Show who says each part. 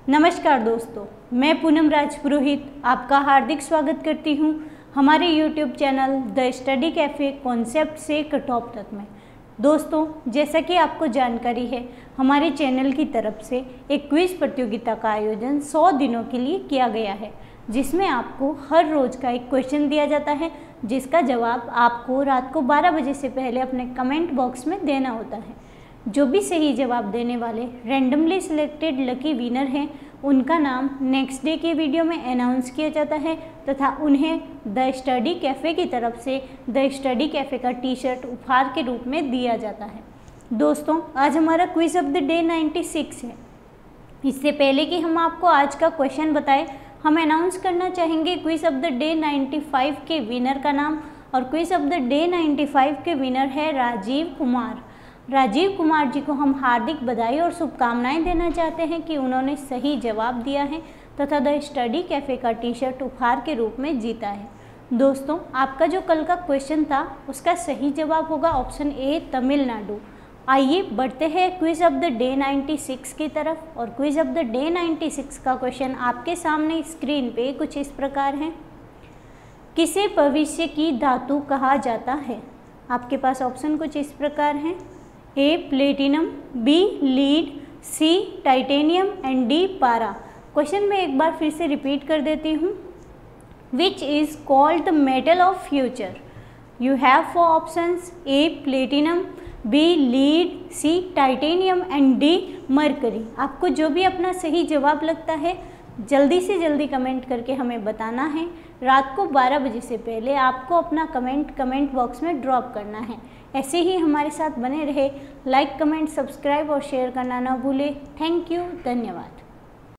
Speaker 1: नमस्कार दोस्तों, मैं पूनम राजपुरोहित आपका हार्दिक स्वागत करती हूं हमारे YouTube channel the study cafe concept से कटऑफ तक में। दोस्तों, जैसा कि आपको जानकारी है, हमारे चैनल की तरफ से एक क्विज़ प्रतियोगिता का आयोजन 100 दिनों के लिए किया गया है, जिसमें आपको हर रोज़ का एक क्वेश्चन दिया जाता है, जिसका जवाब आपको रात को 12 बजे से पहले अपने कमेंट बॉक्स में देना होता है। जो भी सही जवाब देने वाले रैंडमली सिलेक्टेड लकी विनर हैं, उनका नाम नेक्स्ट डे के वीडियो में अनाउंस किया जाता है तथा उन्हें द स्टडी कैफ़े की तरफ से द स्टडी कैफ़े का टी-शर्ट उपहार के रूप में दिया जाता है। दोस्तों, आज हमारा क्विज ऑफ द डे 96 है। इससे पहले कि हम आपको आज का क्वेश्चन बताएं, हम अनाउंस करना चाहेंगे क्विज ऑफ द डे 95 के विनर का नाम। और क्विज ऑफ द डे 95 के विनर है राजीव कुमार। राजीव कुमार जी को हम हार्दिक बधाई और शुभकामनाएं देना चाहते हैं कि उन्होंने सही जवाब दिया है तथा द स्टडी कैफ़े का टी-शर्ट उपहार के रूप में जीता है। दोस्तों, आपका जो कल का क्वेश्चन था, उसका सही जवाब होगा ऑप्शन ए, तमिलनाडु। आइए बढ़ते हैं क्विज ऑफ द डे 96 की तरफ। और क्विज ऑफ द डे 96 का क्वेश्चन आपके सामने स्क्रीन पे कुछ इस प्रकार है। किसे भविष्य की धातु कहा जाता है? आपके पास ऑप्शन कुछ इस प्रकार हैं। A, platinum, B, lead, C, titanium and D, पारा। क्वेश्चन में एक बार फिर से रिपीट कर देती हूँ। Which is called the metal of future? You have 4 options, A, platinum, B, lead, C, titanium and D, mercury. आपको जो भी अपना सही जवाब लगता है, जल्दी से जल्दी कमेंट करके हमें बताना है। रात को 12 बजे से पहले आपको अपना कमेंट बॉक्स में ड्रॉप करना है। ऐसे ही हमारे साथ बने रहे। लाइक, कमेंट, सब्सक्राइब और शेयर करना ना भूलें। थैंक यू, धन्यवाद।